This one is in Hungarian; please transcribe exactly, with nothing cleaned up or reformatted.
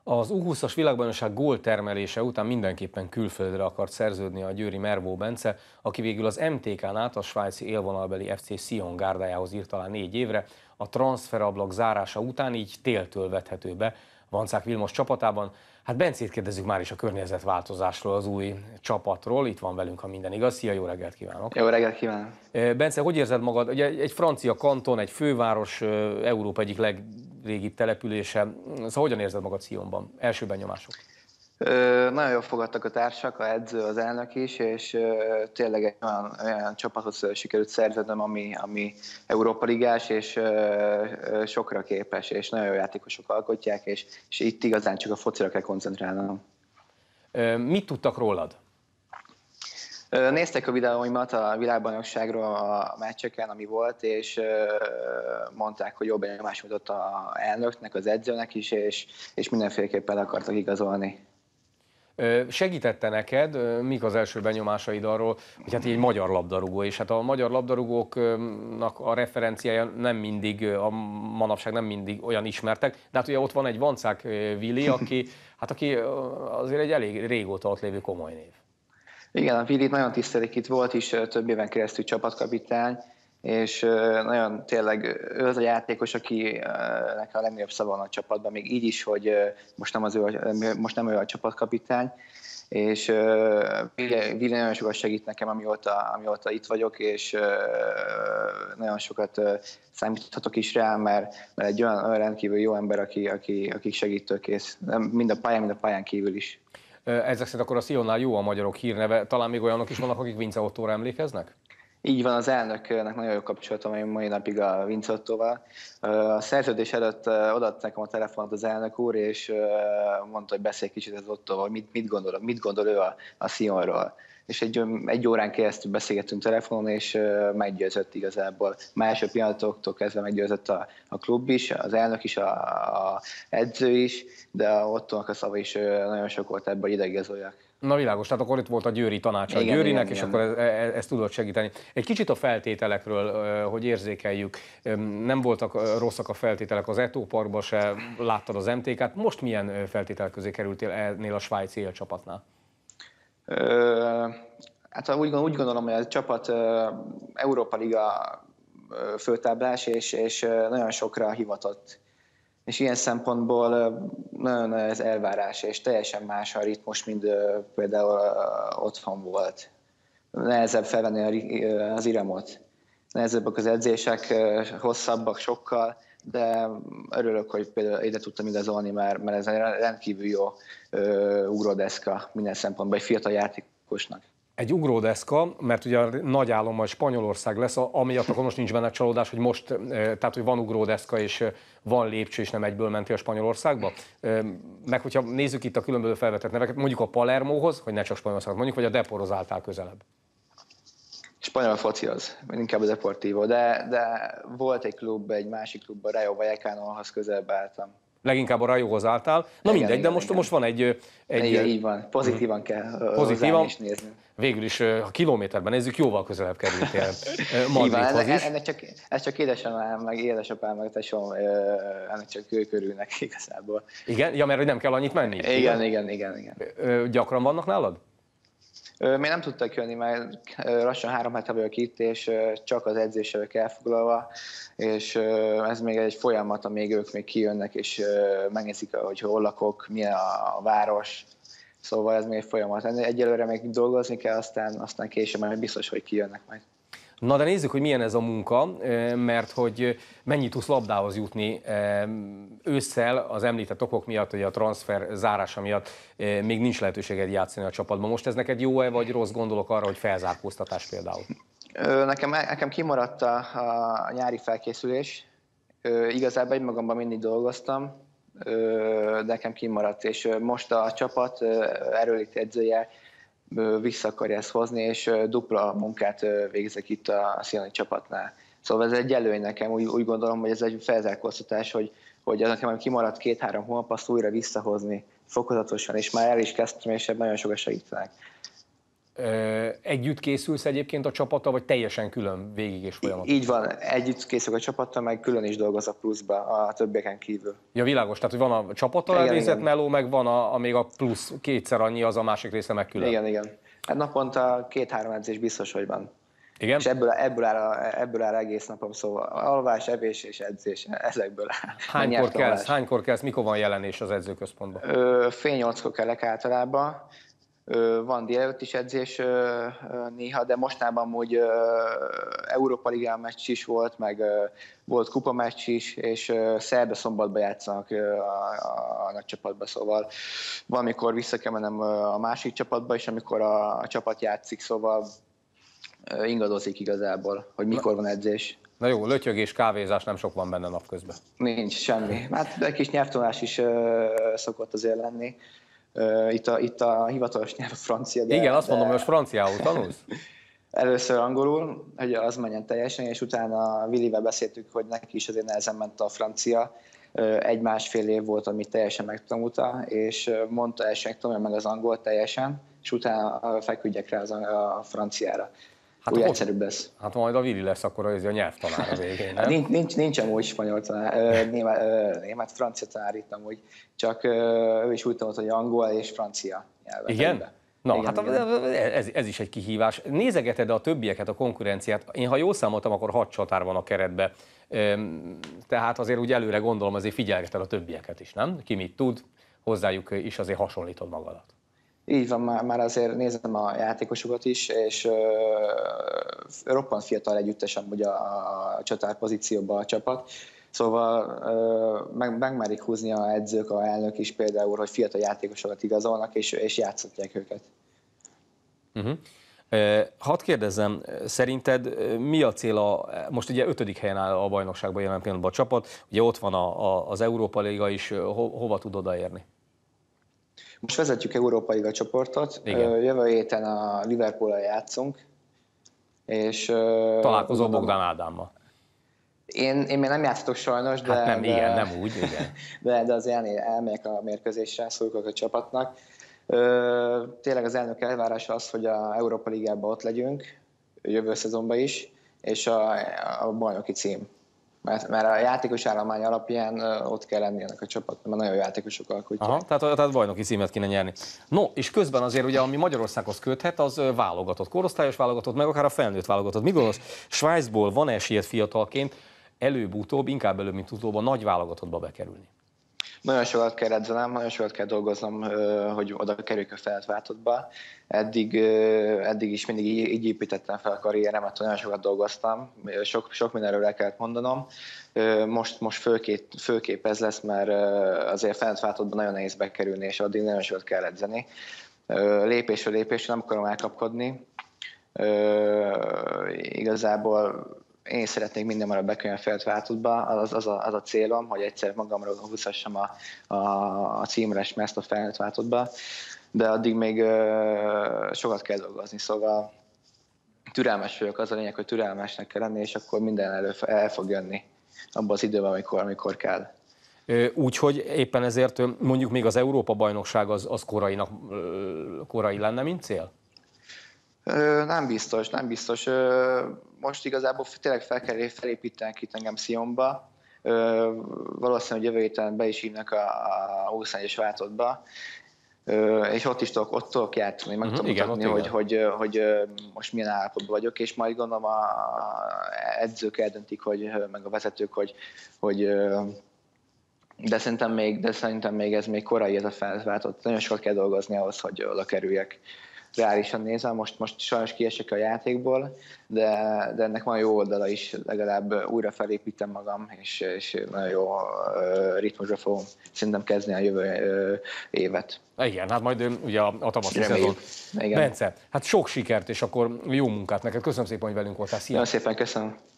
Az U húszas világbajnokság góltermelése után mindenképpen külföldre akart szerződni a győri Mervó Bence, aki végül az em té ká-n át a svájci élvonalbeli ef cé Sion gárdájához írt alá négy évre, a transferablak zárása után így téltől vethető be Vancák Vilmos csapatában. Hát Bencét kérdezzük már is a környezetváltozásról, az új csapatról. Itt van velünk, ha minden igaz. Szia, jó reggelt kívánok! Jó reggelt kívánok! Bence, hogy érzed magad? Ugye egy francia kanton, egy főváros, Európa egyik legrégibb települése. Szóval hogyan érzed magad Sionban? Első benyomások. Ö, nagyon jól fogadtak a társak, a edző, az elnök is, és ö, tényleg egy olyan, olyan csapatot sikerült szerződnöm, ami, ami Európa ligás, és ö, ö, sokra képes, és nagyon jó játékosok alkotják, és, és itt igazán csak a focira kell koncentrálnom. Ö, mit tudtak rólad? Ö, néztek a videóimat a világbajnokságról a meccseken, ami volt, és ö, mondták, hogy jó benyomást mutatott az elnöknek, az edzőnek is, és, és mindenféleképpen akartak igazolni. Segítette neked, mik az első benyomásaid arról, hogy hát egy magyar labdarúgó, és hát a magyar labdarúgóknak a referenciája nem mindig, a manapság nem mindig olyan ismertek, de hát ugye ott van egy Vancák Vili, aki, hát aki azért egy elég régóta ott lévő komoly név. Igen, a Vilit nagyon tisztelik, itt volt is több éven keresztül csapatkapitány, és nagyon tényleg ő az a játékos, akinek a legnagyobb szava van a csapatban, még így is, hogy most nem, az ő, most nem ő a csapatkapitány, és Vili nagyon sokat segít nekem, amióta, amióta itt vagyok, és nagyon sokat számíthatok is rá, mert, mert egy olyan, olyan rendkívül jó ember, aki, aki, aki segítőkész, mind a pályán, mind a pályán kívül is. Ezek szerint akkor a Sionnál jó a magyarok hírneve, talán még olyanok is vannak, akik Vince Ottóra emlékeznek? Így van, az elnöknek nagyon jó kapcsolatom, ami mai napig a Vince Ottóval. A szerződés előtt odaadta nekem a telefont az elnök úr, és mondta, hogy beszélj kicsit az Ottóval, mit, mit, gondol, mit gondol ő a, a Sionról. És egy, egy órán keresztül beszélgettünk telefonon, és meggyőzött igazából. Másod pillanatoktól kezdve meggyőzött a, a klub is, az elnök is, a, a edző is, de a Ottónak a szava is nagyon sok volt ebben, hogy idegigazoljak. Na világos, tehát akkor itt volt a győri tanácsa a Győrinek, igen, és igen. Akkor ezt ez, ez tudod segíteni. Egy kicsit a feltételekről, hogy érzékeljük, nem voltak rosszak a feltételek az Eto Parkban se, láttad az em té ká-t, most milyen feltételek közé kerültél ennél a svájci élcsapatnál? Ö, hát úgy, úgy gondolom, hogy a csapat Európa Liga főtáblás, és, és nagyon sokra hivatott. És ilyen szempontból nagyon ez elvárás, és teljesen más a ritmus, mint például otthon volt. Nehezebb felvenni az iramot. Nehezebbek az edzések, hosszabbak sokkal, de örülök, hogy például ide tudtam igazolni, mert, mert ez egy rendkívül jó ugródeszka minden szempontból egy fiatal játékosnak. Egy ugródeszka, mert ugye a nagy álom a Spanyolország lesz, amiatt akkor most nincs benne csalódás, hogy most, tehát hogy van ugródeszka és van lépcső, és nem egyből mentél a Spanyolországba. Meg hogyha nézzük itt a különböző felvetett neveket, mondjuk a Palermóhoz, hogy ne csak Spanyolországhoz, mondjuk, vagy a Deporhoz álltál közelebb. Spanyol focihoz, inkább a Deportivo, de, de volt egy klub, egy másik klub, a Rayo Vallecanohoz közelebb álltam. Leginkább a Rajóhoz álltál. Na igen, mindegy, igen, de most, igen. most van egy... egy igen, így van. Pozitívan kell pozitívan is nézni. Végül is, ha kilométerben nézzük, jóval közelebb kerültél Madridhoz is. Ennek csak, ez csak édesanyám, meg édesapám, meg tesóm, ennek csak ő körülnek igazából. Igen? Ja, mert hogy nem kell annyit menni? Igen, igen, igen. igen. igen. Gyakran vannak nálad? Még nem tudtak jönni, mert lassan három hete vagyok itt, és csak az edzéssel vagyok elfoglalva, és ez még egy folyamat, amíg ők még kijönnek, és megnézik, hogy hol lakok, milyen a város, szóval ez még egy folyamat. Egyelőre még dolgozni kell, aztán, aztán később majd biztos, hogy kijönnek majd. Na de nézzük, hogy milyen ez a munka, mert hogy mennyit tudsz labdához jutni ősszel az említett okok miatt, hogy a transfer zárása miatt még nincs lehetőséged játszani a csapatban. Most ez neked jó-e, vagy rossz, gondolok arra, hogy felzárkóztatás például? Nekem, nekem kimaradt a, a nyári felkészülés. Igazából egymagamban mindig dolgoztam, de nekem kimaradt, és most a csapat erőlít edzője vissza akarja ezt hozni, és dupla munkát végzek itt a Sioni csapatnál. Szóval ez egy előny nekem, úgy, úgy gondolom, hogy ez egy felzárkóztatás, hogy, hogy nekem kimaradt két-három hónap, azt újra visszahozni fokozatosan, és már el is kezdtem, és ebben nagyon sokat segítenek. Együtt készülsz egyébként a csapattal, vagy teljesen külön végig és folyamat? Így van, együtt készülök a csapattal, meg külön is dolgozok pluszba a többieken kívül. Ja, világos, tehát hogy van a csapattal elvégzett meló, meg van a, a még a plusz kétszer annyi, az a másik része meg külön. Igen, igen. Hát naponta két-három edzés biztos, hogy van. Igen? És ebből, ebből, áll, ebből áll egész napom, szóval alvás, evés és edzés, ezekből áll. Hánykor kelsz, hánykor kelsz, mikor van jelenés az edzőközpontban? Fél nyolckor kelek általában. Van délelőtt is edzés néha, de mostanában amúgy Európa Ligán meccs is volt, meg volt kupa meccs is, és szerda-szombatban játszanak a, a, a nagy csapatba, szóval valamikor vissza kell mennem a másik csapatba, és amikor a, a csapat játszik, szóval ingadozik igazából, hogy mikor van edzés. Na jó, lötyögés, kávézás nem sok van benne napközben. Nincs semmi. Hát egy kis nyelvtanulás is szokott azért lenni. Itt a, itt a hivatalos nyelv a francia. De, igen, azt de... mondom, hogy most franciául tanulsz? Először angolul, hogy az menjen teljesen, és utána Willivel beszéltük, hogy neki is azért nehezen ment a francia. Egy-másfél év volt, amit teljesen megtanulta, és mondta első, hogy tanulja meg az angol teljesen, és utána feküdjek rá az a franciára. Hát úgy egyszerűbb lesz. Hát majd a Willi lesz akkor az a nyelvtanár a végén, nem? Nincs, nincs, nincs amúgy spanyol tanár, német, német, francia tanár itt amúgy, csak ő is úgy tanult, hogy angol és francia nyelven. Igen? Egybe. Na, igen, hát igen. Ez, ez is egy kihívás. Nézegeted a többieket, a konkurenciát? Én, ha jól számoltam, akkor hat csatár van a keretbe. Tehát azért úgy előre gondolom, azért figyelgeted a többieket is, nem? Ki mit tud, hozzájuk is azért hasonlítod magadat. Így van, már, már azért nézem a játékosokat is, és uh, roppant fiatal együttes amúgy a, a csatár pozícióban a csapat. Szóval uh, meg, megmerik húzni a edzők, a elnök is például, hogy fiatal játékosokat igazolnak, és, és játszhatják őket. Uh-huh. Hadd kérdezzem, szerinted mi a cél a, most ugye ötödik helyen áll a bajnokságban jelen pillanatban a csapat, ugye ott van a, a, az Európa Liga is, ho, hova tud odaérni? Most vezetjük Európa Liga csoportot, igen. Jövő héten a Liverpool-al játszunk, és... Találkozol Bogdán Ádámmal. Én, én még nem játszhatok sajnos, de... Hát nem, de, igen, nem úgy, igen. De, de azért elmegyek a mérkőzésre, szóljuk a csapatnak. Tényleg az elnök elvárása az, hogy a Európa Ligában ott legyünk, jövő szezonban is, és a, a bajnoki cím. Mert, mert a játékos állomány alapján ott kell lenni ennek a csapatnak, mert nagyon jó játékosok alkotják. Aha, tehát, tehát bajnoki címet kéne nyerni. No, és közben azért ugye, ami Magyarországhoz köthet, az válogatott, korosztályos válogatott, meg akár a felnőtt válogatott. Mi gondolsz, Svájcból van esélyed fiatalként előbb-utóbb, inkább előbb, mint utóbb a nagy válogatottba bekerülni? Nagyon sokat kell edzenem, nagyon sokat kell dolgoznom, hogy oda kerüljük a felnőtt válogatottba. Eddig, eddig is mindig így építettem fel a karrieremet, nagyon sokat dolgoztam, sok, sok mindenről el kellett mondanom. Most, most főképp, főképp ez lesz, mert azért felnőtt válogatottban nagyon nehéz bekerülni, és addig nagyon sokat kell edzeni. Lépésről lépésre nem akarom elkapkodni. Igazából én is szeretnék minden marad bekerülni a felnőtt válogatottba, az, az, a, az a célom, hogy egyszer magamra húzhassam a, a, a címres mezt a felnőtt válogatottba, de addig még uh, sokat kell dolgozni, szóval türelmes vagyok, az a lényeg, hogy türelmesnek kell lenni, és akkor minden elő, el fog jönni abban az időben, amikor, amikor kell. Úgyhogy éppen ezért mondjuk még az Európa-bajnokság az, az korainak, korai lenne, mint cél? Nem biztos, nem biztos. Most igazából tényleg fel kell felépíteni itt engem Sionba. Valószínűleg jövő héten be is hívnak a, a huszonegyes válogatottba, és ott is tudok, ott tudok játszani, meg tudom mutatni, hogy, hogy, hogy most milyen állapotban vagyok, és majd gondolom a edzők eldöntik, hogy, meg a vezetők, hogy, hogy de szerintem, még, de szerintem még ez még korai ez a felnőtt válogatott. Nagyon sokat kell dolgozni ahhoz, hogy oda kerüljek. Reálisan nézve, most, most sajnos kiesek a játékból, de, de ennek van jó oldala is, legalább újra felépítem magam, és, és nagyon jó uh, ritmusra fogom szerintem kezdeni a jövő uh, évet. Igen, hát majd ugye a, a tavaszi szezon. Bence, hát sok sikert, és akkor jó munkát neked. Köszönöm szépen, hogy velünk voltál. Szia! Nagyon szépen köszönöm.